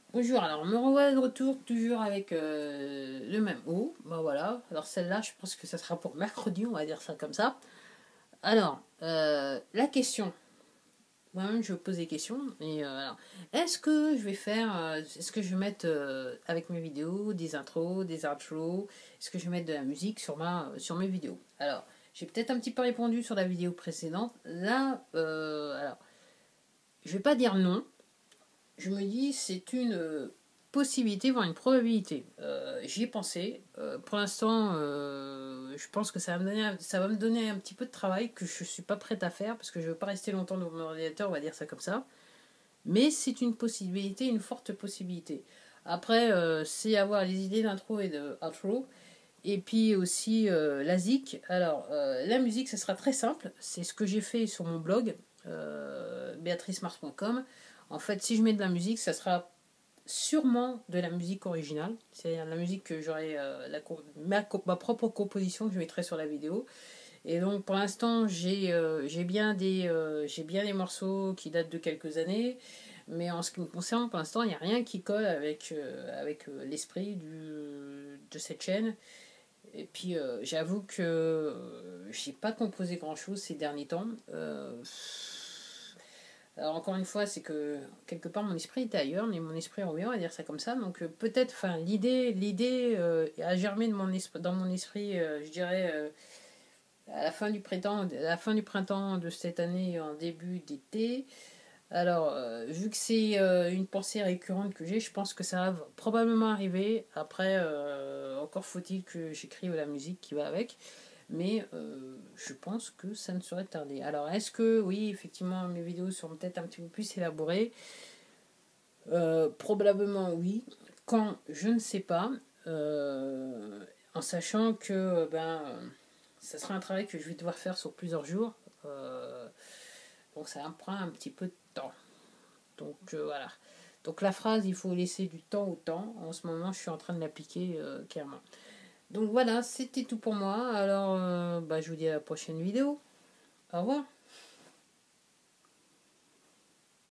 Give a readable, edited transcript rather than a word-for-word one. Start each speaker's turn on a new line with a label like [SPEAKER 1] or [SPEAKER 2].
[SPEAKER 1] Bonjour, alors on me renvoie de retour toujours avec le même mot. Ben voilà, alors celle-là, je pense que ça sera pour mercredi, on va dire ça comme ça. Alors, la question. Moi-même, je pose des questions. Alors, est-ce que je vais mettre avec mes vidéos des intros, des outros? Est-ce que je vais mettre de la musique sur mes vidéos? Alors, j'ai peut-être un petit peu répondu sur la vidéo précédente. Là, je vais pas dire non, je me dis c'est une possibilité, voire une probabilité. J'y ai pensé. Pour l'instant, je pense que ça va me donner un petit peu de travail que je ne suis pas prête à faire parce que je ne veux pas rester longtemps devant mon ordinateur, on va dire ça comme ça. Mais c'est une possibilité, une forte possibilité. Après, c'est avoir les idées d'intro et de outro. Et puis aussi la zik. Alors, la musique, ça sera très simple. C'est ce que j'ai fait sur mon blog, béatricemars.com. En fait, si je mets de la musique, ça sera sûrement de la musique originale. C'est-à-dire la musique que j'aurai, ma propre composition que je mettrai sur la vidéo. Et donc, pour l'instant, j'ai bien des morceaux qui datent de quelques années. Mais en ce qui me concerne, pour l'instant, il n'y a rien qui colle avec l'esprit de cette chaîne. Et puis j'avoue que j'ai pas composé grand chose ces derniers temps. Alors encore une fois, c'est que quelque part mon esprit était ailleurs, mais mon esprit revient, on va dire ça comme ça. Donc peut-être, enfin l'idée a germé dans mon esprit, je dirais à la fin du printemps de cette année, en début d'été. Alors, vu que c'est une pensée récurrente que j'ai, je pense que ça va probablement arriver. Après, encore faut-il que j'écrive la musique qui va avec. Mais je pense que ça ne saurait tarder. Alors, est-ce que, oui, effectivement, mes vidéos seront peut-être un petit peu plus élaborées? Probablement oui. Quand, je ne sais pas. En sachant que ça sera un travail que je vais devoir faire sur plusieurs jours. Donc, ça me prend un petit peu de temps. Donc voilà. Donc la phrase, il faut laisser du temps au temps. En ce moment, je suis en train de l'appliquer clairement. Donc voilà, c'était tout pour moi. Alors, je vous dis à la prochaine vidéo. Au revoir.